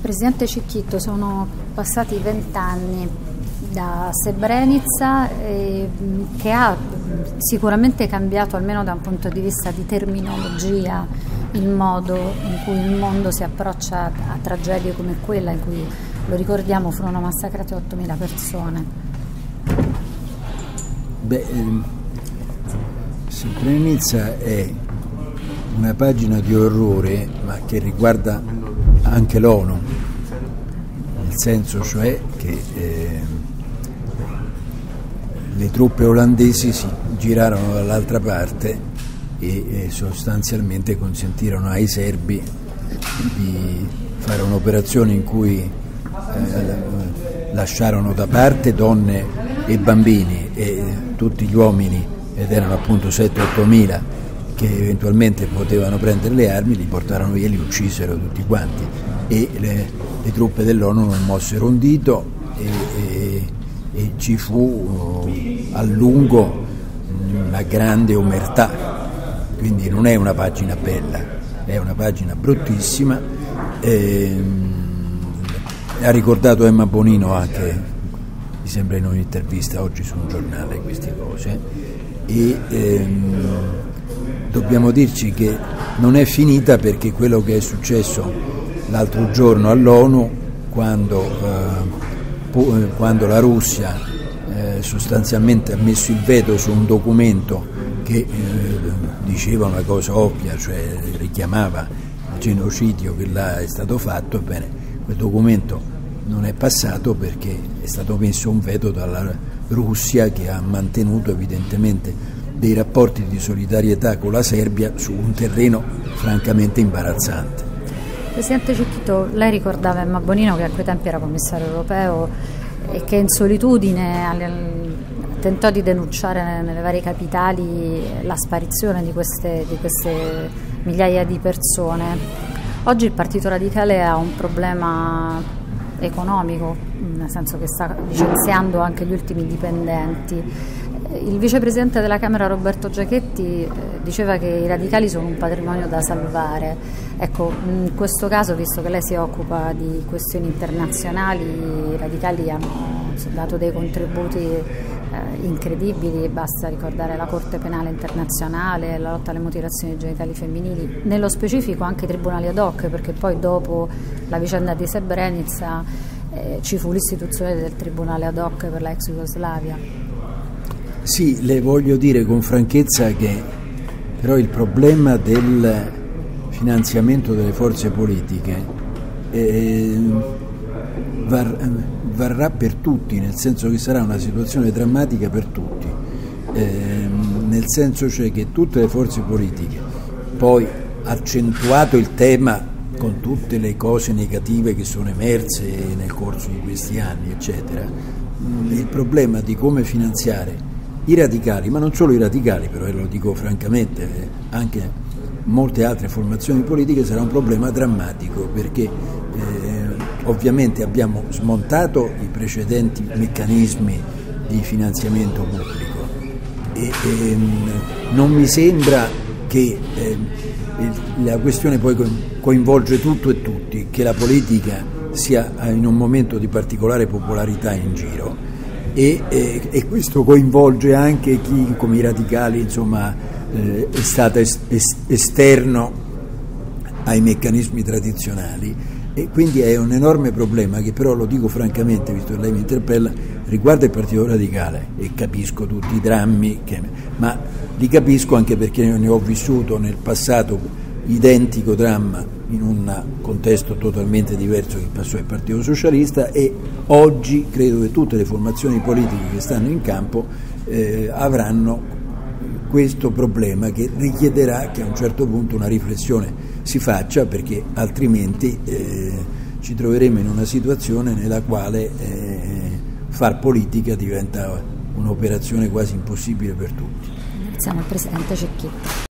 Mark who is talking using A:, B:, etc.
A: Presidente Cicchitto, sono passati 20 anni da Srebrenica che ha sicuramente cambiato, almeno da un punto di vista di terminologia, il modo in cui il mondo si approccia a tragedie come quella in cui, lo ricordiamo, furono massacrate 8.000 persone.
B: Srebrenica è una pagina di orrore, ma che riguarda anche l'ONU, nel senso cioè che le truppe olandesi si girarono dall'altra parte e sostanzialmente consentirono ai serbi di fare un'operazione in cui lasciarono da parte donne e bambini e tutti gli uomini, ed erano appunto 7-8 mila, che eventualmente potevano prendere le armi, li portarono via e li uccisero tutti quanti, e le truppe dell'ONU non mossero un dito e ci fu a lungo una grande omertà. Quindi non è una pagina bella, è una pagina bruttissima. Ha ricordato Emma Bonino anche, mi sembra in un'intervista oggi su un giornale, queste cose, e dobbiamo dirci che non è finita, perché quello che è successo l'altro giorno all'ONU, quando la Russia sostanzialmente ha messo il veto su un documento che diceva una cosa ovvia, cioè richiamava il genocidio che là è stato fatto, ebbene quel documento non è passato perché è stato messo un veto dalla Russia, che ha mantenuto evidentemente dei rapporti di solidarietà con la Serbia su un terreno francamente imbarazzante.
A: Presidente Cicchitto, lei ricordava Emma Bonino, che a quei tempi era commissario europeo e che in solitudine tentò di denunciare nelle varie capitali la sparizione di queste migliaia di persone. Oggi il Partito Radicale ha un problema economico, nel senso che sta licenziando anche gli ultimi dipendenti. Il vicepresidente della Camera Roberto Giachetti diceva che i radicali sono un patrimonio da salvare. Ecco, in questo caso, visto che lei si occupa di questioni internazionali, i radicali hanno dato dei contributi incredibili, basta ricordare la Corte Penale Internazionale, la lotta alle mutilazioni genitali femminili, nello specifico anche i tribunali ad hoc, perché poi dopo la vicenda di Srebrenica ci fu l'istituzione del tribunale ad hoc per la ex Jugoslavia.
B: Sì, le voglio dire con franchezza che però il problema del finanziamento delle forze politiche varrà per tutti, nel senso che sarà una situazione drammatica per tutti, nel senso cioè che tutte le forze politiche, poi accentuato il tema con tutte le cose negative che sono emerse nel corso di questi anni, eccetera, il problema di come finanziare i radicali, ma non solo i radicali, però lo dico francamente, anche molte altre formazioni politiche, sarà un problema drammatico, perché ovviamente abbiamo smontato i precedenti meccanismi di finanziamento pubblico e non mi sembra che la questione poi coinvolge tutto e tutti, che la politica sia in un momento di particolare popolarità in giro. E questo coinvolge anche chi, come i radicali, insomma, è stato esterno ai meccanismi tradizionali, e quindi è un enorme problema che però, lo dico francamente, visto che lei mi interpella, riguarda il Partito Radicale, e capisco tutti i drammi, ma li capisco anche perché ne ho vissuto nel passato identico dramma in un contesto totalmente diverso che passò il Partito Socialista, e oggi credo che tutte le formazioni politiche che stanno in campo avranno questo problema, che richiederà che a un certo punto una riflessione si faccia, perché altrimenti ci troveremo in una situazione nella quale far politica diventa un'operazione quasi impossibile per tutti.
A: Ringraziamo il Presidente Cicchitto.